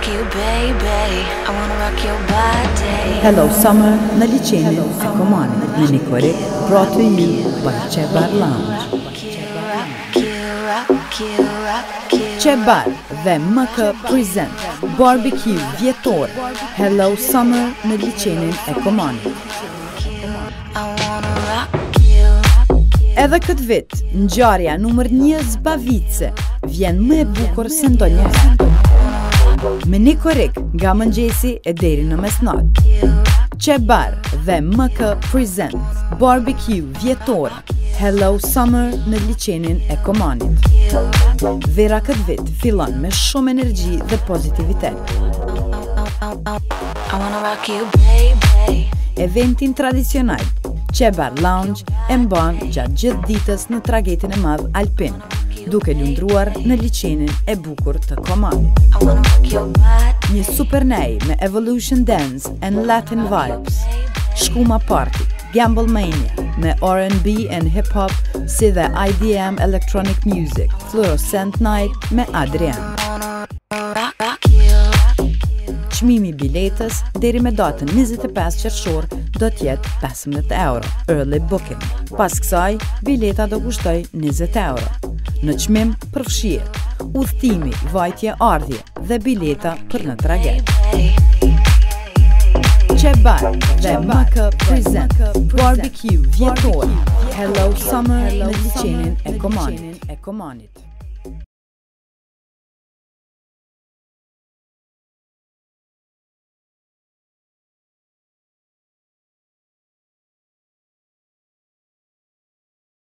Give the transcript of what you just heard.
Hello Summer në liqenin e Komanit në një korrik brought to you by Qebar Lounge. Qebar dhe MK present BBQ vjetor Hello Summer në liqenin e Komanit. Edhe këtë vit, ngjarja numër 1 zbavice vjen më e bukur se ndonjëherë. Me një korrik nga mëngjesi e deri në mesnat. Qebar dhe MK present BBQ vjetor Hello Summer në liqenin e Komanit. Vera këtë vit fillon me shumë energji dhe pozitivitet. Eventin tradicional Qebar Lounge e mban gjatë gjithë ditës në tragjetin e madh alpin, duke lundruar në liqenin e bukur të Komanit. Një super nej me evolution dance and Latin vibes, shkuma party, gamble mania me R&B and hip-hop si dhe IDM electronic music, fluorescent night me Adrian. Çmimi biletës deri me datën 25 qershor do t'jetë 15 euro, early booking. Pas kësaj, bileta do kushtoj 20 euro. Në çmim përfshihet udhëtimi, vajtje ardhje dhe bileta për në tragjet. Qebar dhe MK present BBQ vjetor Hello Summer në liqenin e Komanit.